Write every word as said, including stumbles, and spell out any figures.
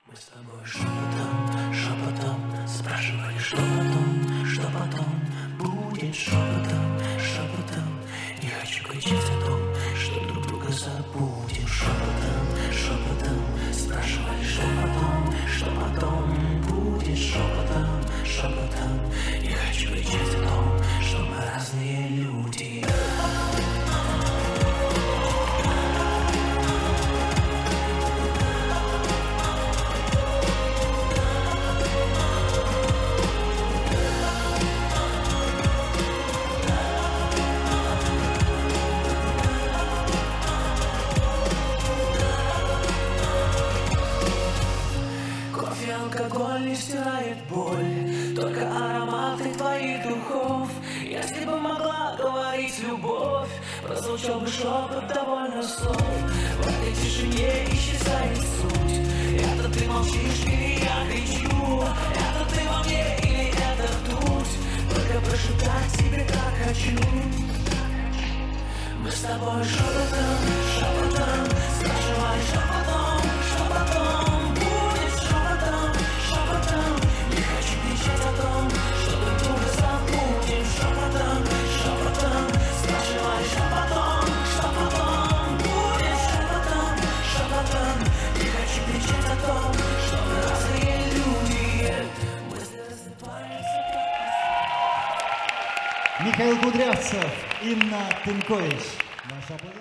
Мы с тобой шепотом, шепотом спрашивали, что потом, что потом будет шепотом, шепотом. Не хочу кричать о том, что друг друга забудем. Шепотом, шепотом спрашивали, что потом, что потом будет шепотом, шепотом. Не хочу кричать о том, что мы разные люди. Алкоголь не стирает боль, только ароматы твоих духов. Если бы могла говорить любовь, прозвучал бы шепот довольно слов. В этой тишине исчезает суть. Это ты молчишь или я кричу? Это ты во мне или это ртуть? Только прошептать тебе как хочу. Мы с тобой шепотом, шепотом спрашивали, что потом, что потом. Михаил Кудрявцев, Инна Тынкович. Ваши аплодисменты.